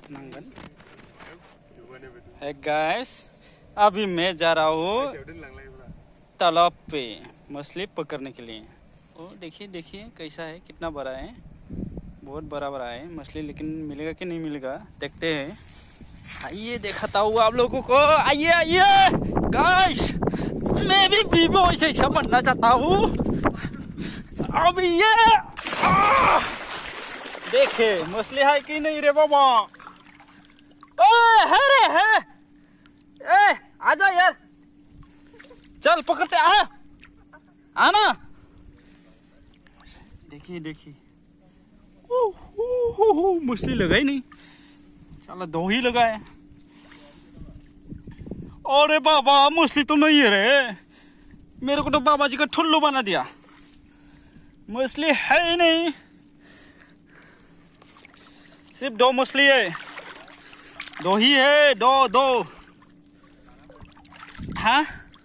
नांगन। है गाइस, अभी मैं जा रहा हूँ तालाब पे मछली पकड़ने के लिए। ओ देखिए देखिए कैसा है, कितना बड़ा है, बहुत बड़ा बड़ा है मछली। लेकिन मिलेगा कि नहीं मिलेगा देखते हैं। आइए दिखाता हूँ आप लोगों को, आइए आइए गाइस, मैं भी वीवो ऐसा बनना चाहता हूँ। अब ये देखे मछली है कि नहीं रे बाबा। है रे है, आजा यार, चल पकड़ते आना। देखिए देखिए, मछली लगा ही नहीं, चलो 2 ही लगा है। अरे बाबा मछली तो नहीं है रे, मेरे को तो बाबा जी का ठुल्लू बना दिया। मछली है ही नहीं, सिर्फ 2 मछली है, 2 ही है, 2 हाँ,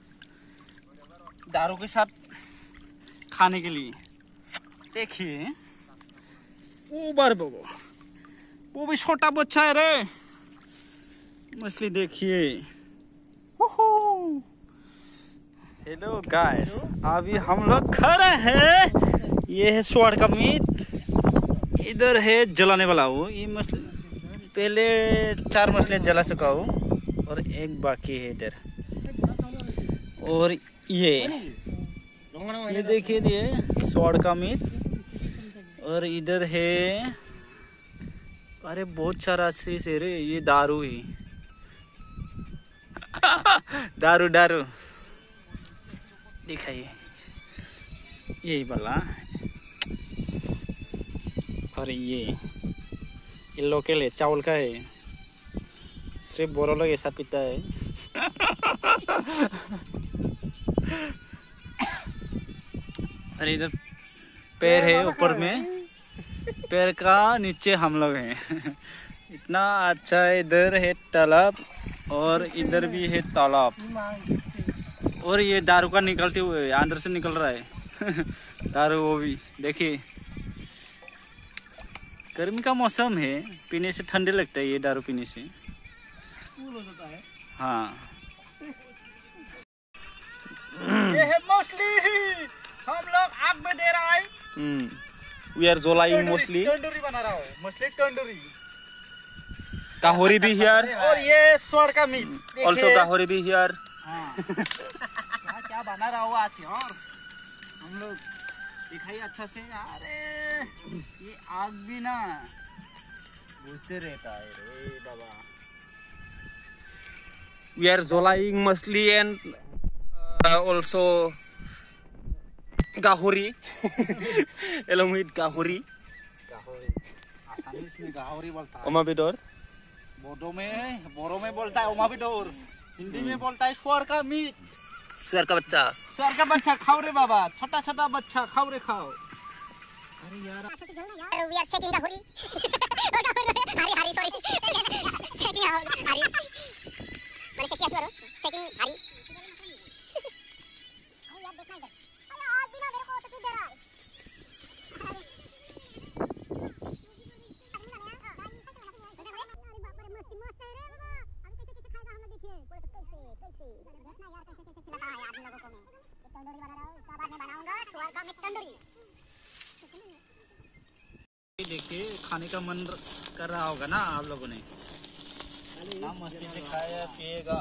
दारू के साथ खाने के लिए। देखिए ऊपर बाबा, वो भी छोटा बच्चा है रे। मछली देखिए। हेलो गाइस, अभी हम लोग खड़े हैं। ये है स्वाद का मीट, इधर है जलाने वाला वो। ये मछली पहले 4 मछलियाँ जला चुका हूँ और 1 बाकी है इधर। और ये देखिए, ये स्वाद का मीट। और इधर है, अरे बहुत सारा चीज है रे, ये दारू ही दारू दिखाइए, यही वाला। और ये लोकल है, चावल का है, सिर्फ बोरो लोग ऐसा पीता है। और इधर पैर है ऊपर में, पैर का नीचे हम लोग हैं। इतना अच्छा है। इधर है तालाब और इधर भी है तालाब। और ये दारू का निकलते हुए अंदर से निकल रहा है दारू, वो भी देखिए। गर्मी का मौसम है, पीने से ठंडे लगता है ये दारू पीने से। हाँ, ये है मछली, हम लोग आग में दे रहा है। We are zolaying mostly. Tandoori बना रहा हूँ, मछली तंदूरी। गाहोरी भी here. और ये स्वाद का मीट। Also गाहोरी भी here. हाँ। क्या बना रहा हूँ आज यार, हम लोग दिखाइए अच्छा से। अरे ये आग भी ना बुझते रहता है रे बाबा। We are zolaying mostly and also gahori along with gahori. Assamese में गाहोरी बोलता है। ओमा बेदर बोडो में बोलता है ओमा बेदर। हिंदी में बोलता है स्वार का मीट। स्वार का बच्चा खाओ रे बाबा, छोटा छोटा बच्चा खाओ रे खाओ। अरे यार we are setting गाहोरी। हरी सॉरी setting हरी मैंने सेट किया सुनो setting हरी। यार देखना इधर, आज भी ना मेरे को तो दे रहा है। देखिए खाने का मन कर रहा होगा ना आप लोगों ने, मस्ती से खाया पिएगा।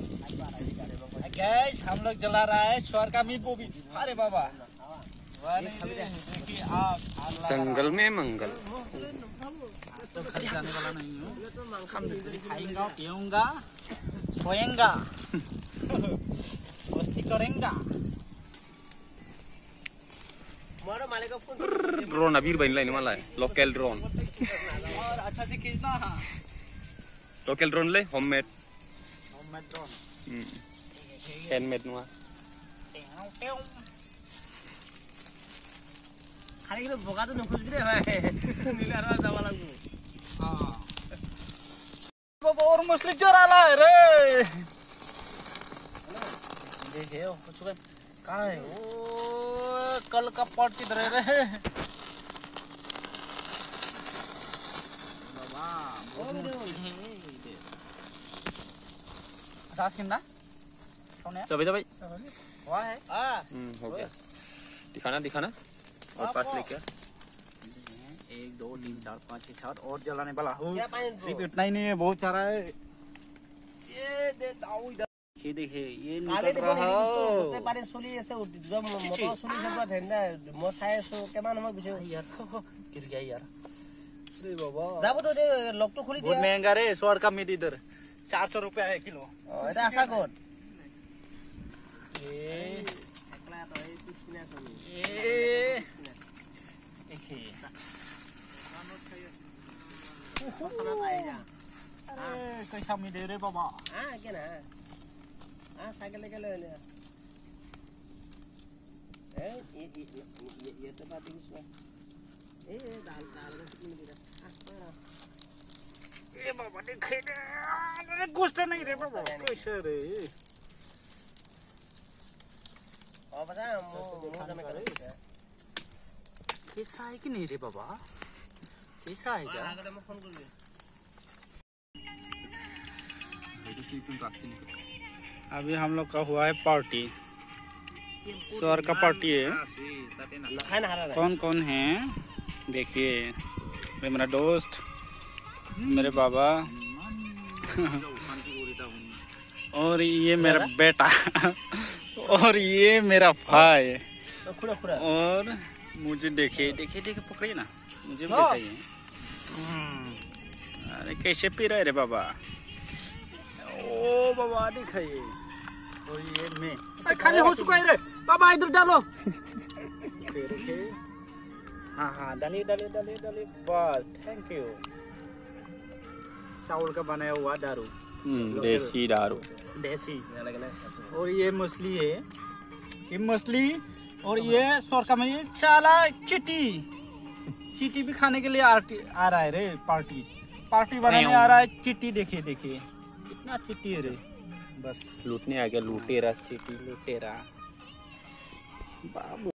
गैस हम लोग जला रहा है स्वार का मीट, वो भी। अरे बाबा देखिए आप, जंगल में मंगल। तो घर जाने वाला नहीं हूँ, खाएंगा पियूंगा सोएंगा मस्ती करेंगा। ड्रोन अबीर बन लाइन वाला है, लोकल ड्रोन। और अच्छा से खींचना। हाँ, लोकल ड्रोन ले, होममेड ड्रोन, हैंडमेड नुआ। खाने के लिए भोगा तो नखुल रे भाई, नीला जावा लागू। हां बाबा और मछली चोराला है रे। देखिए कुछ कहाँ है वो, कल का पॉट किधर है रे बाबा। सास कितना सोने सभी सभी हुआ है हो गया दिखाना दिखाना और पास लेके 1 2 3 4 5 6 7 और जलाने वाला हूँ सिर्फ इतना ही नहीं है बहुत सारा है ये देता हूँ इधर देखिए ये निकल रहा है पानी सुली ऐसे जब मोटर सुली जब ठंडा मसाए सो केमान हम बिसे यार गिर गया यार अरे बाबा जाबो तो लॉक तो खुली बहुत दिया महंगा रे स्वाद का मीट इधर 400 रुपया है किलो এটা আশা কর ये একলা তো এই কুছ কিনা শুনি ये देखिए মশলা পাই যা अरे कैसा मीट है रे बाबा हां কেনা साइकिल लेके ले ले ये तो बात इसमें दाल दाल में दे ए बाबा देखे अरे गोश्त नहीं रे बाबा कैसे रे और बता मुंह में करे कैसा है कि नहीं रे बाबा कैसा है क्या आगे मैं फोन कर ले अभी हम लोग का हुआ है पार्टी स्वर का पार्टी है कौन कौन है देखिए ये मेरा दोस्त मेरे बाबा और ये मेरा बेटा और ये मेरा भाई और मुझे देखिए देखिए देखिए पकड़िए ना मुझे भी दिखाइए अरे कैसे पी रहे रे बाबा ओ बाबा दिखाइए और ये मैं खाली हो चुका है रे बाबा इधर डालो हाँ हाँ डालिए डालिए डालिए डालिए बस थैंक यू चावल का बनाया हुआ दारू देसी दारू देसी और ये मछली है ये मछली और ये सोरका में ये चाला चिट्टी चिट्टी भी खाने के लिए आ रहा है रे पार्टी पार्टी बनाने आ रहा है चिट्टी देखिए देखिए कितना चिट्टी है रे बस लूटने आ गया लूटेरा लुटेरा बाबू